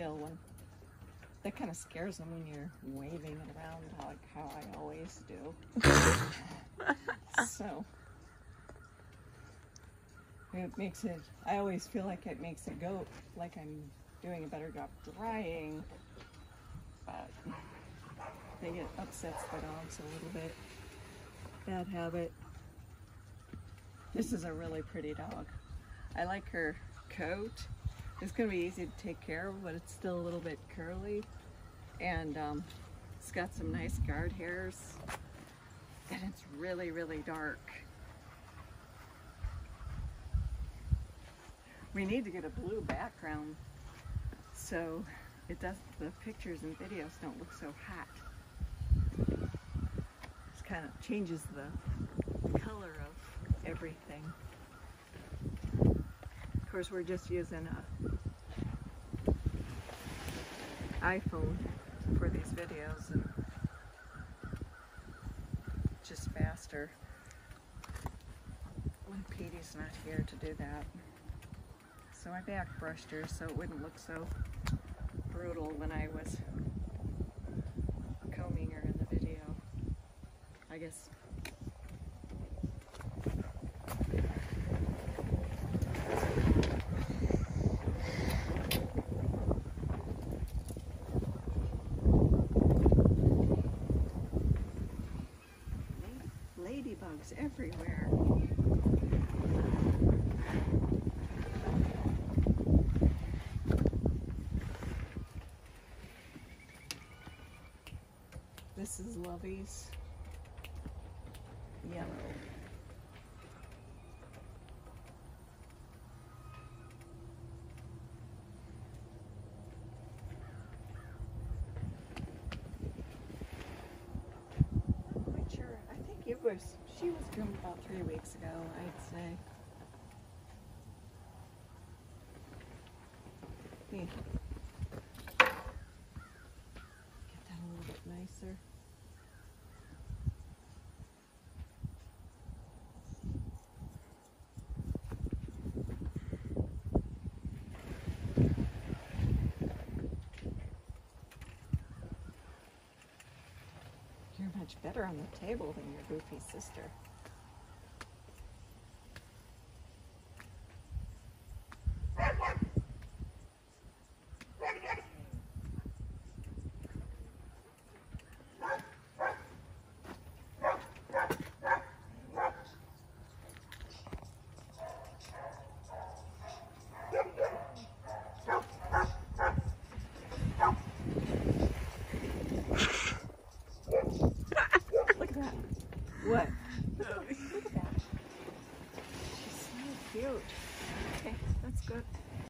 still when that kind of scares them when you're waving it around like how I always do. So it makes it, I always feel like it makes it go like I'm doing a better job drying, but they get upsets the dogs a little bit. Bad habit. This is a really pretty dog. I like her coat. It's going to be easy to take care of, but it's still a little bit curly. And it's got some nice guard hairs. And it's really, really dark. We need to get a blue background so it does, the pictures and videos don't look so hot. It kind of changes the color of everything. Of course, we're just using an iPhone for these videos, and just faster when Petey's not here to do that. So I back brushed her so it wouldn't look so brutal when I was combing her in the video. I guess. Ladybugs everywhere. This is Lovey's yellow. She was groomed about 3 weeks ago, I'd say. Get that a little bit nicer. You're much better on the table than your goofy sister. What? Look at that. She's so cute. Okay, that's good.